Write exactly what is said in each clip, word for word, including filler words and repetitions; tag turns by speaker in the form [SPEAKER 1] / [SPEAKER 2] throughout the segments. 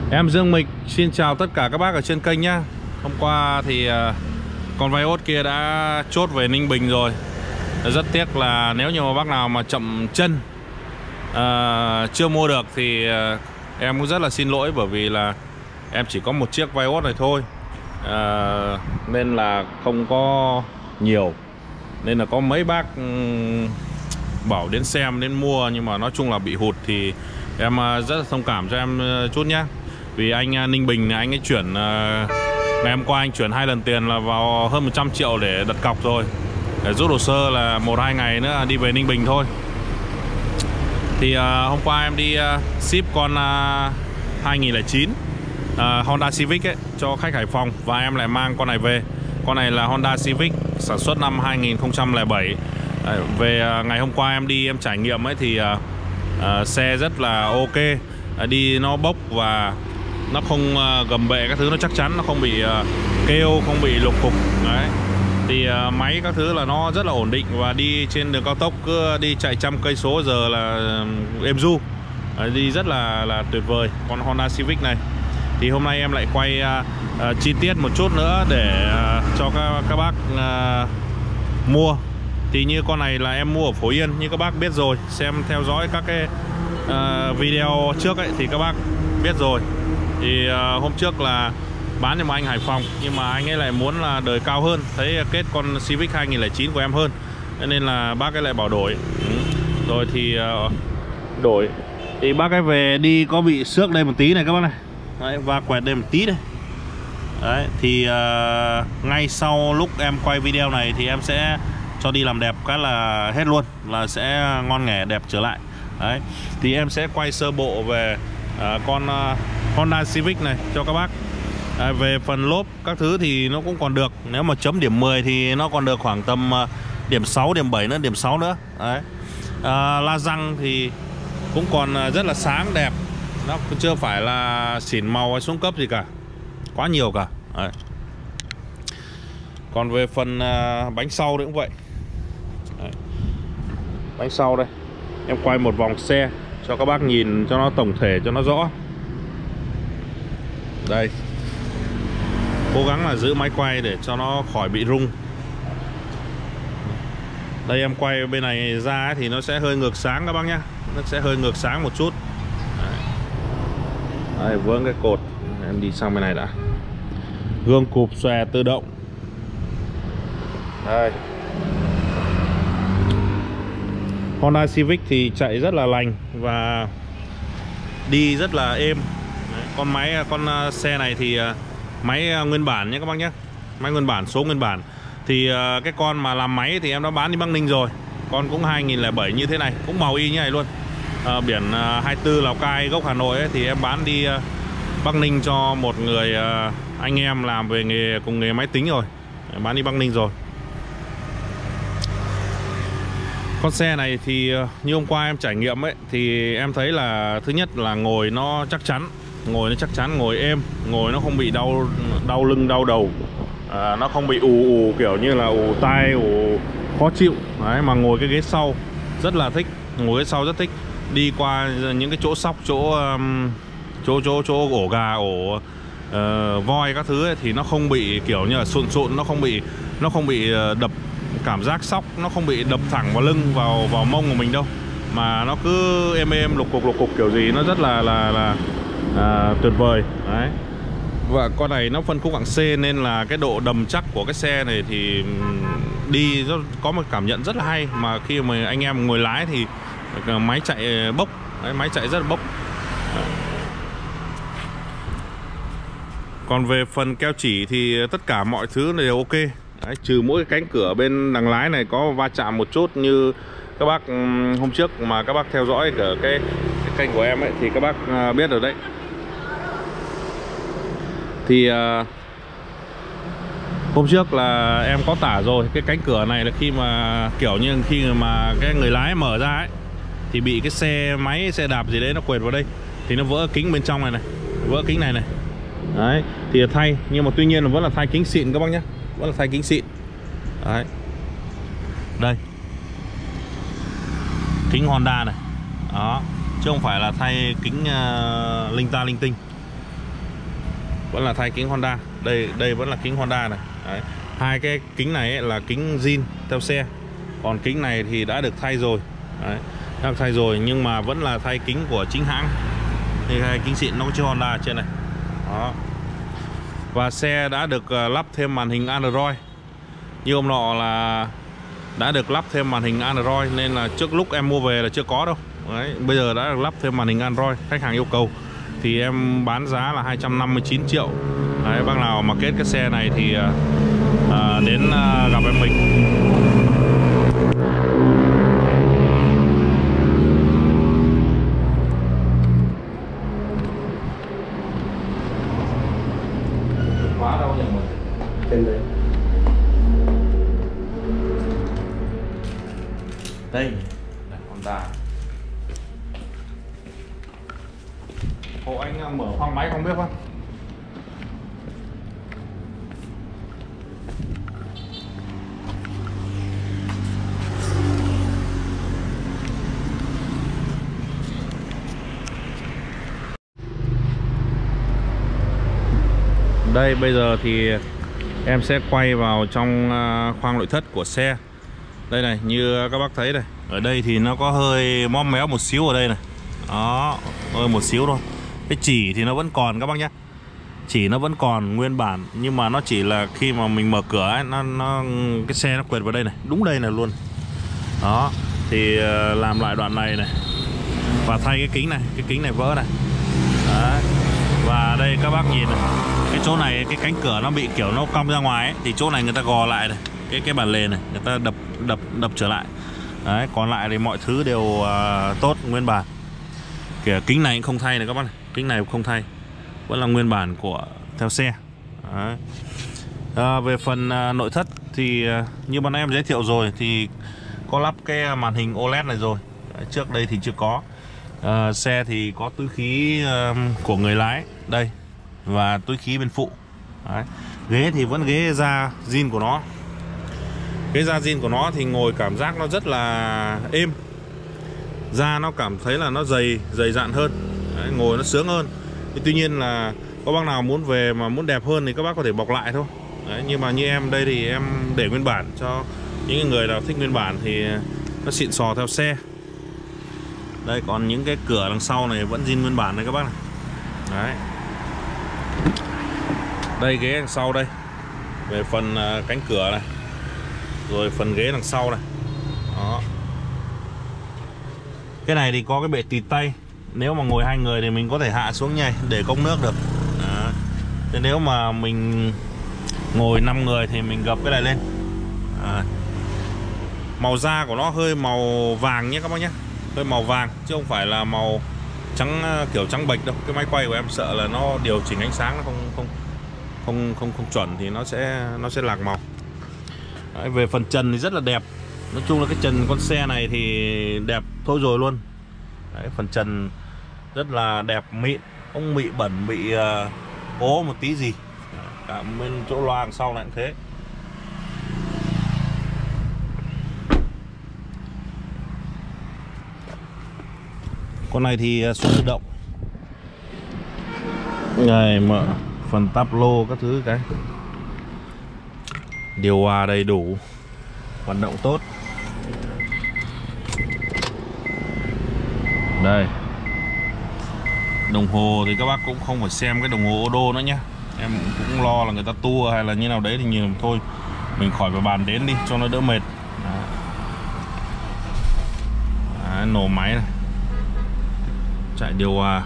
[SPEAKER 1] Em Dương Mịch xin chào tất cả các bác ở trên kênh nhá. Hôm qua thì uh, con Vios kia đã chốt về Ninh Bình rồi. Rất tiếc là nếu như mà bác nào mà chậm chân uh, chưa mua được thì uh, em cũng rất là xin lỗi, bởi vì là em chỉ có một chiếc Vios này thôi, uh, nên là không có nhiều. Nên là có mấy bác um, bảo đến xem, đến mua, nhưng mà nói chung là bị hụt thì em uh, rất là thông cảm cho em uh, chút nhá. Vì anh uh, Ninh Bình anh ấy chuyển uh, ngày hôm qua anh chuyển hai lần tiền là vào hơn một trăm triệu để đặt cọc rồi, để rút hồ sơ là một hai ngày nữa đi về Ninh Bình thôi. Thì uh, hôm qua em đi uh, ship con uh, hai nghìn lẻ chín uh, Honda Civic ấy cho khách Hải Phòng, và em lại mang con này về. Con này là Honda Civic sản xuất năm hai nghìn không trăm lẻ bảy. uh, Về uh, ngày hôm qua em đi em trải nghiệm ấy thì uh, uh, xe rất là ok, uh, đi nó bốc và nó không uh, gầm bệ các thứ, nó chắc chắn, nó không bị uh, kêu, không bị lục cục đấy. Thì uh, máy các thứ là nó rất là ổn định, và đi trên đường cao tốc cứ đi chạy trăm cây số giờ là uh, êm du, uh, đi rất là là tuyệt vời con Honda Civic này. Thì hôm nay em lại quay uh, uh, chi tiết một chút nữa để uh, cho các, các bác uh, mua. Thì như con này là em mua ở Phổ Yên, như các bác biết rồi, xem theo dõi các cái uh, video trước ấy thì các bác biết rồi. Thì uh, hôm trước là bán cho một anh Hải Phòng, nhưng mà anh ấy lại muốn là đời cao hơn, thấy kết con Civic hai nghìn lẻ chín của em hơn, nên là bác ấy lại bảo đổi. Ừ. Rồi thì uh, đổi. Thì bác ấy về đi có bị xước đây một tí này các bác này. Đấy, và quẹt đây một tí đây. Đấy, thì uh, ngay sau lúc em quay video này thì em sẽ cho đi làm đẹp cái là hết luôn, là sẽ ngon nghẻ đẹp trở lại. Đấy, thì em sẽ quay sơ bộ về uh, con uh, Honda Civic này cho các bác. À, về phần lốp các thứ thì nó cũng còn được. Nếu mà chấm điểm mười thì nó còn được khoảng tầm uh, điểm sáu, điểm bảy nữa, điểm sáu nữa. Đấy. À, la răng thì cũng còn uh, rất là sáng đẹp. Nó chưa phải là xỉn màu hay xuống cấp gì cả, quá nhiều cả. Đấy. Còn về phần uh, bánh sau nữa cũng vậy. Đấy. Bánh sau đây em quay một vòng xe cho các bác nhìn cho nó tổng thể, cho nó rõ. Đây, cố gắng là giữ máy quay để cho nó khỏi bị rung. Đây em quay bên này ra thì nó sẽ hơi ngược sáng các bác nhá. Nó sẽ hơi ngược sáng một chút. Đấy. Đây, vướng cái cột. Em đi sang bên này đã. Gương cụp xòe tự động. Đây. Honda Civic thì chạy rất là lành và đi rất là êm. Đấy. Con máy, con xe này thì máy nguyên bản nhé các bác nhé. Máy nguyên bản, số nguyên bản. Thì uh, cái con mà làm máy thì em đã bán đi Bắc Ninh rồi. Con cũng hai nghìn lẻ bảy như thế này, cũng màu y như này luôn. uh, Biển uh, hai mươi tư Lào Cai gốc Hà Nội ấy, thì em bán đi uh, Bắc Ninh cho một người uh, anh em làm về nghề cùng nghề máy tính rồi. Bán đi Bắc Ninh rồi. Con xe này thì uh, như hôm qua em trải nghiệm ấy, thì em thấy là thứ nhất là ngồi nó chắc chắn. Ngồi nó chắc chắn, ngồi êm, ngồi nó không bị đau đau lưng, đau đầu, à, nó không bị ù ù kiểu như là ù tai, ù khó chịu. Đấy, mà ngồi cái ghế sau rất là thích, ngồi ghế sau rất thích. Đi qua những cái chỗ sóc, chỗ um, chỗ chỗ chỗ ổ gà, ổ uh, voi các thứ ấy, thì nó không bị kiểu như là sụn sụn, nó không bị nó không bị đập, cảm giác sóc nó không bị đập thẳng vào lưng, vào vào mông của mình đâu, mà nó cứ êm êm, lục cục lục cục kiểu gì, nó rất là là là À, tuyệt vời. Đấy. Và con này nó phân khúc hạng C, nên là cái độ đầm chắc của cái xe này thì đi rất, có một cảm nhận rất là hay. Mà khi mà anh em ngồi lái thì máy chạy bốc. Đấy, máy chạy rất là bốc. Đấy. Còn về phần keo chỉ thì tất cả mọi thứ đều ok. Đấy, trừ mỗi cái cánh cửa bên đằng lái này có va chạm một chút, như các bác hôm trước mà các bác theo dõi ở cái, cái kênh của em ấy thì các bác biết rồi đấy. Thì uh, hôm trước là em có tả rồi, cái cánh cửa này là khi mà kiểu như khi mà cái người lái mở ra ấy thì bị cái xe máy, xe đạp gì đấy nó quệt vào đây, thì nó vỡ kính bên trong này này, vỡ kính này này. Đấy, thì là thay, nhưng mà tuy nhiên là vẫn là thay kính xịn các bác nhé, vẫn là thay kính xịn. Đấy. Đây. Kính Honda này. Đó, chứ không phải là thay kính uh, linh ta linh tinh. vẫn là thay kính Honda. Đây đây vẫn là kính Honda này. Đấy. Hai cái kính này ấy là kính zin theo xe, còn kính này thì đã được thay rồi. Đấy. Đã được thay rồi nhưng mà vẫn là thay kính của chính hãng. Đây hai kính xịn nó có chữ Honda ở trên này. Đó. Và xe đã được lắp thêm màn hình Android. Như hôm nọ là đã được lắp thêm màn hình Android, nên là trước lúc em mua về là chưa có đâu. Đấy, bây giờ đã được lắp thêm màn hình Android, khách hàng yêu cầu thì em bán giá là hai trăm năm mươi chín triệu. Đấy, bác nào mà kết cái xe này thì à, đến à, gặp em mình. Khóa đâu nhỉ mọi người? Trên đây. Đây, đây Honda. Hộ anh mở khoang máy không biết không? Đây bây giờ thì em sẽ quay vào trong khoang nội thất của xe. Đây này, như các bác thấy đây. Ở đây thì nó có hơi móp méo một xíu ở đây này. Đó, hơi một xíu thôi. Cái chỉ thì nó vẫn còn các bác nhé. Chỉ nó vẫn còn nguyên bản, nhưng mà nó chỉ là khi mà mình mở cửa ấy, nó, nó cái xe nó quẹt vào đây này, đúng đây này luôn. Đó, thì làm lại đoạn này này. Và thay cái kính này, cái kính này vỡ này. Đấy. Và đây các bác nhìn này, cái chỗ này cái cánh cửa nó bị kiểu nó cong ra ngoài ấy, thì chỗ này người ta gò lại này, cái cái bản lề này người ta đập đập đập trở lại. Đấy, còn lại thì mọi thứ đều uh, tốt nguyên bản. Kìa, kính này cũng không thay này các bác này, kính này cũng không thay, vẫn là nguyên bản của theo xe. Đấy. À, về phần uh, nội thất thì uh, như bọn em giới thiệu rồi thì có lắp cái màn hình ô lét này rồi. Đấy, trước đây thì chưa có. À, xe thì có túi khí uh, của người lái đây và túi khí bên phụ. Đấy. Ghế thì vẫn ghế da zin của nó. Cái da zin của nó thì ngồi cảm giác nó rất là êm, da nó cảm thấy là nó dày dày dặn hơn. Đấy, ngồi nó sướng hơn. Thì tuy nhiên là có bác nào muốn về mà muốn đẹp hơn thì các bác có thể bọc lại thôi. Đấy, nhưng mà như em đây thì em để nguyên bản cho những người nào thích nguyên bản thì nó xịn sò theo xe. Đây, còn những cái cửa đằng sau này vẫn zin nguyên bản này các bác này. Đấy. Đây ghế đằng sau đây. Về phần uh, cánh cửa này. Rồi phần ghế đằng sau này. Đó. Cái này thì có cái bệ tịt tay. Nếu mà ngồi hai người thì mình có thể hạ xuống nhảy để cốc nước được. Đó. Thế nếu mà mình ngồi năm người thì mình gập cái này lên. Đó. Màu da của nó hơi màu vàng nhé các bác nhé. Hơi màu vàng chứ không phải là màu trắng kiểu trắng bệch đâu. Cái máy quay của em sợ là nó điều chỉnh ánh sáng nó không không không không không chuẩn thì nó sẽ nó sẽ lạc màu. Đấy, về phần trần thì rất là đẹp. Nói chung là cái trần con xe này thì đẹp thôi rồi luôn. Đấy, phần trần rất là đẹp mịn, không bị bẩn bị uh, ố một tí gì. Cả bên chỗ loa đằng sau này cũng thế. Con này thì xuống tự động. Này mở phần táp lô các thứ cái. Điều hòa đầy đủ, hoạt động tốt. Đây. Đồng hồ thì các bác cũng không phải xem cái đồng hồ ô đô nữa nhé. Em cũng lo là người ta tua hay là như nào đấy thì nhiều thôi. Mình khỏi phải bàn đến đi cho nó đỡ mệt. Đấy. Đấy, nổ máy này. Chạy điều hòa.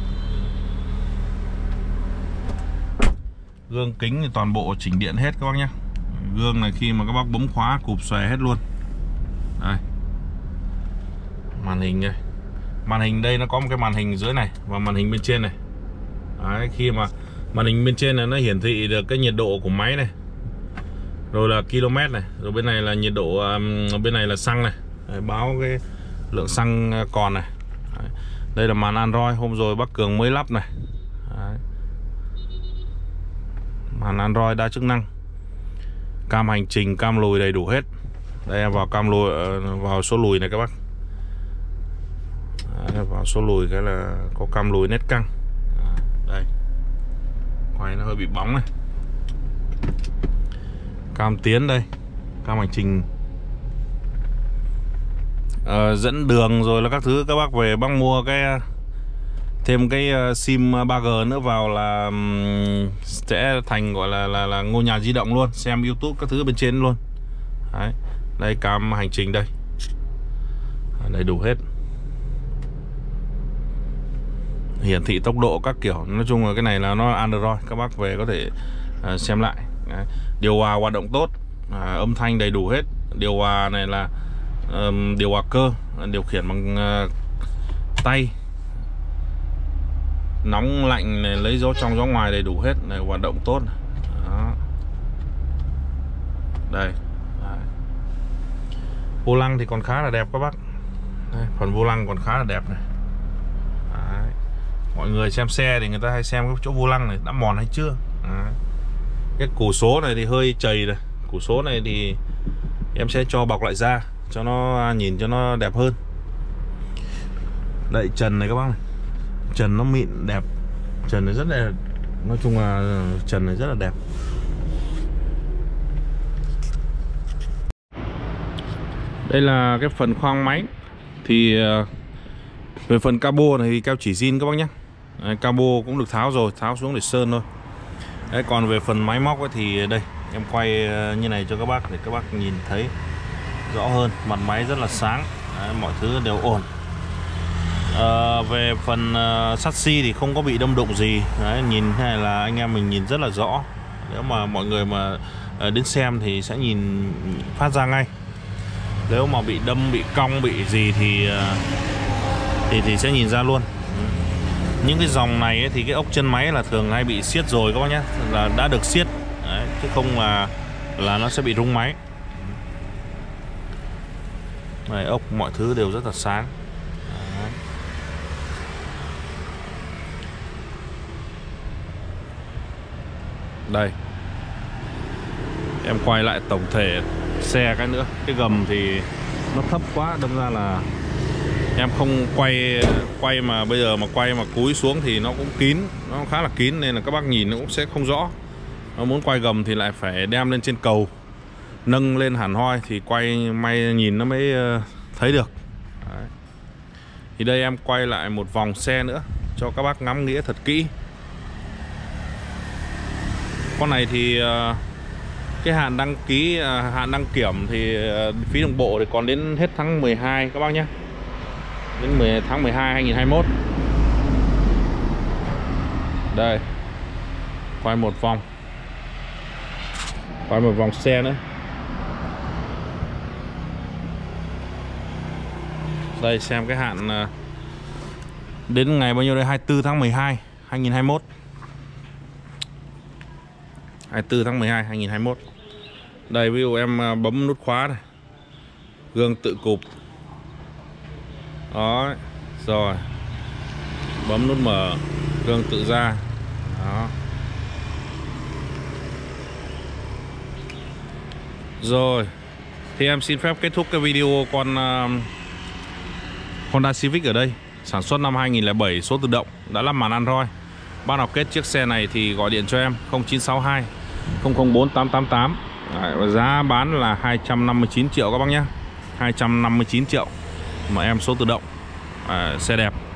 [SPEAKER 1] Gương kính thì toàn bộ chỉnh điện hết các bác nhé. Gương này khi mà các bác bấm khóa cụp xòe hết luôn. Đây. Màn hình đây. Màn hình đây nó có một cái màn hình dưới này và màn hình bên trên này. Đấy, khi mà màn hình bên trên này nó hiển thị được cái nhiệt độ của máy này. Rồi là km này, rồi bên này là nhiệt độ, um, bên này là xăng này. Đấy, báo cái lượng xăng còn này. Đấy. Đây là màn Android hôm rồi bác Cường mới lắp này. Đấy. Màn Android đa chức năng. Cam hành trình, cam lùi đầy đủ hết. Đây em vào cam lùi, vào số lùi này các bác. Đấy, vào số lùi cái là có cam lùi nét căng. Đây. quay nó hơi bị bóng này. Cam tiến đây, cam hành trình à, dẫn đường rồi là các thứ. Các bác về bác mua cái thêm cái sim ba G nữa vào là um, sẽ thành gọi là, là là ngôi nhà di động luôn, xem YouTube các thứ bên trên luôn. Đấy. Đây cam hành trình đây, đầy đủ hết, hiển thị tốc độ các kiểu. Nói chung là cái này là nó Android, các bác về có thể uh, xem lại. Đấy. Điều hòa hoạt động tốt, uh, âm thanh đầy đủ hết. Điều hòa này là um, điều hòa cơ, điều khiển bằng uh, tay, nóng lạnh này, lấy gió trong gió ngoài đầy đủ hết này, hoạt động tốt. Đó. Đây. Đấy. Vô lăng thì còn khá là đẹp các bác. Đây, phần vô lăng còn khá là đẹp này. Đấy. Mọi người xem xe thì người ta hay xem cái chỗ vô lăng này đã mòn hay chưa. Đấy. Cái củ số này thì hơi chầy này, củ số này thì em sẽ cho bọc lại da cho nó nhìn cho nó đẹp hơn. Đây trần này các bác này, trần nó mịn đẹp, trần này rất là, nói chung là trần này rất là đẹp. Đây là cái phần khoang máy. Thì về phần cabo này thì keo chỉ zin các bác nhé. Đấy, cabo cũng được tháo rồi, tháo xuống để sơn thôi. Đấy, còn về phần máy móc ấy thì đây em quay như này cho các bác để các bác nhìn thấy rõ hơn. Mặt máy rất là sáng. Đấy, mọi thứ đều ổn. À, về phần uh, chassis thì không có bị đâm đụng gì. Đấy, nhìn thế này là anh em mình nhìn rất là rõ. Nếu mà mọi người mà uh, đến xem thì sẽ nhìn phát ra ngay. Nếu mà bị đâm, bị cong, bị gì thì uh, thì thì sẽ nhìn ra luôn. Những cái dòng này ấy, thì cái ốc chân máy là thường hay bị siết rồi các bác nhé, là đã được siết. Đấy, chứ không là là nó sẽ bị rung máy. Này, ốc mọi thứ đều rất là sáng. Đấy. Đây em quay lại tổng thể xe cái nữa. Cái gầm thì nó thấp quá, đâm ra là em không quay quay mà bây giờ mà quay mà cúi xuống thì nó cũng kín, nó khá là kín nên là các bác nhìn nó cũng sẽ không rõ. Nó muốn quay gầm thì lại phải đem lên trên cầu, nâng lên hẳn hoi thì quay may nhìn nó mới thấy được. Đấy. Thì đây em quay lại một vòng xe nữa cho các bác ngắm nghĩa thật kỹ. Con này thì cái hạn đăng ký, hạn đăng kiểm thì phí đường bộ thì còn đến hết tháng mười hai các bác nhé, đến tháng mười hai hai nghìn hai mươi mốt. Đây quay một vòng, quay một vòng xe nữa. Đây xem cái hạn đến ngày bao nhiêu đây, hai mươi tư tháng mười hai hai nghìn hai mươi mốt, hai mươi tư tháng mười hai hai nghìn hai mươi mốt. Đây ví dụ em bấm nút khóa này, gương tự cụp. Đó, rồi bấm nút mở, gương tự ra. Đó. Rồi thì em xin phép kết thúc cái video con uh, Honda Civic ở đây. Sản xuất năm hai nghìn lẻ bảy, số tự động, đã lắp màn Android. Bác nào kết chiếc xe này thì gọi điện cho em không chín sáu hai không không bốn tám tám tám. Đấy, giá bán là hai trăm năm mươi chín triệu các bác nhé, hai trăm năm mươi chín triệu mà em số tự động. À, xe đẹp.